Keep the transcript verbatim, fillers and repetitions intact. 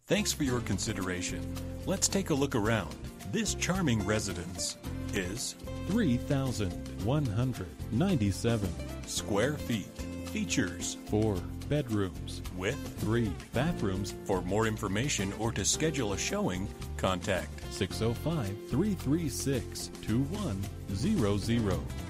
Thanks for your consideration. Let's take a look around. This charming residence is three thousand one hundred ninety-seven square feet. Features four bedrooms with three bathrooms. For more information or to schedule a showing, contact six oh five, three three six, two one zero zero.